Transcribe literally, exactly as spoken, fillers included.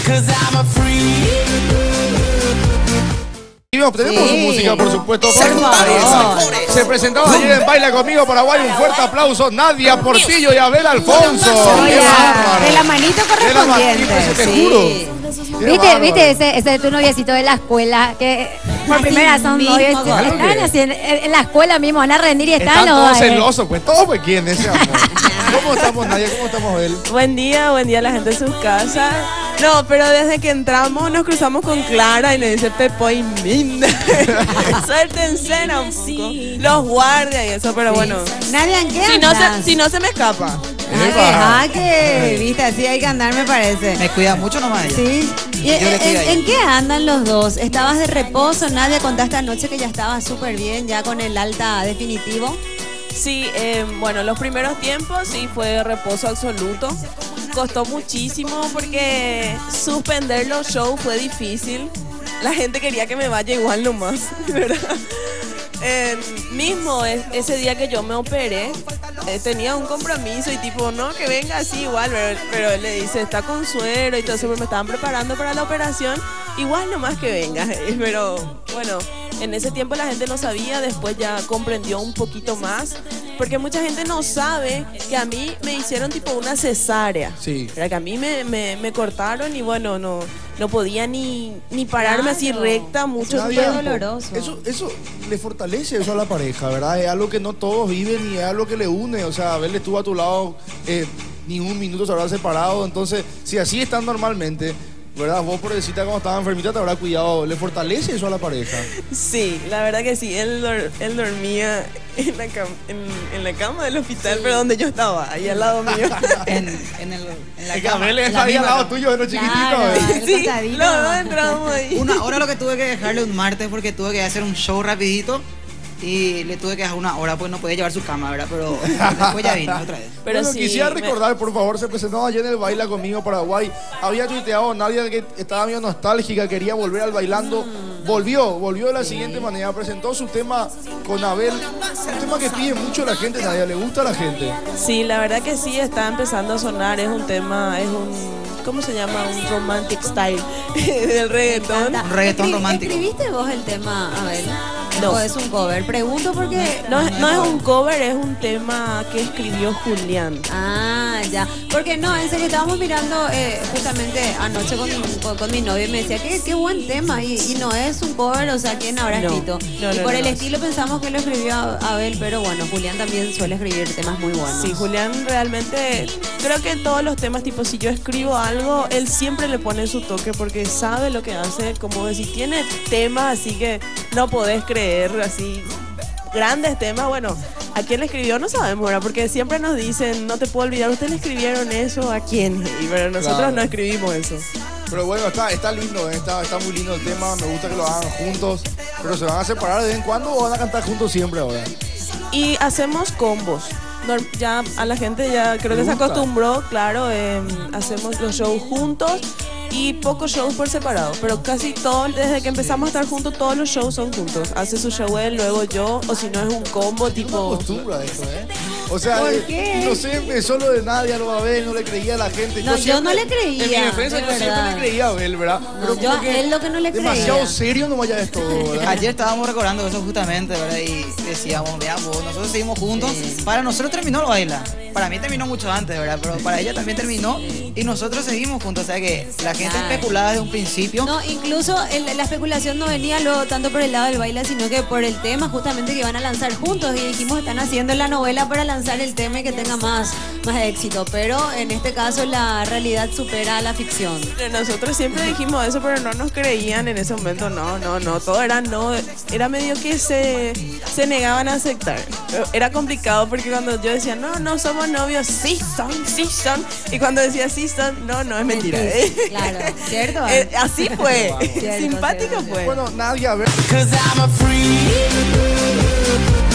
Tenemos sí. su música, por supuesto. Por favor. Se presentaba ayer en Baila Conmigo Paraguay. Un fuerte aplauso. Nadia Portillo y Abel Alfonso. Oiga, de la manito correspondiente. De la manito, te sí. juro. ¿Viste, ¿Viste ese, ese de tu noviecito de la escuela? Que por primera vez son novios. Están así en, en la escuela mismo, van a rendir y están, están los todos celosos, pues todos pues quién ese amor. ¿Cómo estamos, Nadia? ¿Cómo estamos, Abel? Buen día, buen día a la gente de sus casas. No, pero desde que entramos nos cruzamos con Clara y nos dice Pepo y Minda. Suéltense un poco. Los guardias y eso, pero bueno. Nadia, ¿en qué si no, andas? se, si no se me escapa. Ah, que viste, así hay que andar, me parece. Me cuida mucho nomás ella. Sí. ¿Y en, en, ¿En qué andan los dos? ¿Estabas de reposo? Nadia, contaste anoche que ya estabas súper bien, ya con el alta definitivo. Sí, eh, bueno, los primeros tiempos sí fue reposo absoluto. Costó muchísimo porque suspender los shows fue difícil. La gente quería que me vaya igual nomás, ¿verdad? Eh, mismo es, ese día que yo me operé, eh, tenía un compromiso y tipo, no, que venga así igual, pero, pero él le dice, está con suero y todo eso, pero me estaban preparando para la operación, igual nomás que venga. Pero bueno, en ese tiempo la gente no sabía, después ya comprendió un poquito más, porque mucha gente no sabe que a mí me hicieron tipo una cesárea. Sí. Que a mí me, me, me cortaron y bueno, no, no podía ni, ni pararme claro. así recta mucho tiempo. Fue doloroso. Eso, eso le fortalece eso a la pareja, ¿verdad? Es algo que no todos viven y es algo que le une. O sea, Abel estuvo a tu lado, eh, ni un minuto se habrá separado. Entonces, si así están normalmente, ¿verdad? Vos, pobrecita, cuando estaba enfermita, te habrá cuidado. ¿Le fortalece eso a la pareja? Sí, la verdad que sí. Él, él dormía en la, cama, en, en la cama del hospital, sí. pero donde yo estaba, ahí al lado mío. en, en, el, en la el cama. Abel está ahí al lado tuyo, de los chiquititos. Claro, ¿eh? Sí, los dos entramos ahí. Una hora lo que tuve que dejarle un martes porque tuve que hacer un show rapidito. Y le tuve que dejar una hora porque no podía llevar su cama, ¿verdad? Pero después ya vino otra vez. Pero bueno, sí, quisiera me... recordar, por favor, se presentó ayer en el Baila Conmigo Paraguay. Había tuiteado Nadia que estaba medio nostálgica, quería volver al bailando. Mm. Volvió, volvió de la sí. siguiente manera. Presentó su tema con Abel. Un tema que pide mucho la gente, Nadia. ¿Le gusta a la gente? Sí, la verdad que sí, está empezando a sonar. Es un tema, es un... ¿Cómo se llama? Un romantic style del reggaetón. Un reggaetón romántico. ¿Escribiste vos el tema, Abel? No. ¿O es un cover? Pregunto porque... No, no, no es un cover, es un tema que escribió Julián. Ah, ya. Porque no, en serio, estábamos mirando eh, justamente anoche con, con, con mi novio y me decía que qué buen tema. Y, y no es un cover, o sea, ¿quién habrá no, escrito? No, y no, por no, el no. estilo pensamos que lo escribió Abel, pero bueno, Julián también suele escribir temas muy buenos. Sí, Julián realmente, creo que en todos los temas, tipo, si yo escribo algo, él siempre le pone su toque porque sabe lo que hace, como decir, tiene temas así que no podés creer, así, grandes temas, bueno, ¿a quién le escribió? No sabemos, ¿verdad? Porque siempre nos dicen, no te puedo olvidar, ¿ustedes le escribieron eso a quién? Y pero nosotros claro. no escribimos eso. Pero bueno, está, está lindo, está, está muy lindo el tema, me gusta que lo hagan juntos, pero ¿se van a separar de vez en cuando o van a cantar juntos siempre ahora? Y hacemos combos. Ya a la gente ya creo que se acostumbró, claro, eh, hacemos los shows juntos y pocos shows por separado, pero casi todos, desde que empezamos a estar juntos, todos los shows son juntos. Hace su show él, luego yo, o si no es un combo tipo... No acostumbra eso, ¿eh? O sea, ¿por eh, qué? no sé, empezó lo de Nadia, lo de Abel, no le creía a la gente. No, yo, yo siempre, no le creía. En mi defensa, yo verdad. siempre le creía a Abel, ¿verdad? Pero no, yo a él lo que no le creía. Demasiado serio no vaya esto, ¿verdad? Ayer estábamos recordando eso justamente, ¿verdad? Y decíamos, veamos, nosotros seguimos juntos. Sí. Para nosotros terminó el baila. Para mí terminó mucho antes, ¿verdad? Pero para ella también terminó y nosotros seguimos juntos. O sea que la gente claro. especulaba desde un principio. No, incluso el, la especulación no venía luego tanto por el lado del baile, sino que por el tema justamente que iban a lanzar juntos. Y dijimos, están haciendo la novela para lanzar el tema y que tenga más, más éxito. Pero en este caso la realidad supera a la ficción. Nosotros siempre dijimos eso, pero no nos creían en ese momento. No, no, no. Todo era no. Era medio que se, se negaban a aceptar. Era complicado porque cuando yo decía, no, no somos novios, sí son, sí son. Y cuando decía sí son, no, no es mentira. ¿eh? Claro, ¿cierto? Eh, así fue. Cierto, Simpático cierto, fue. Bueno, Nadia, a ver.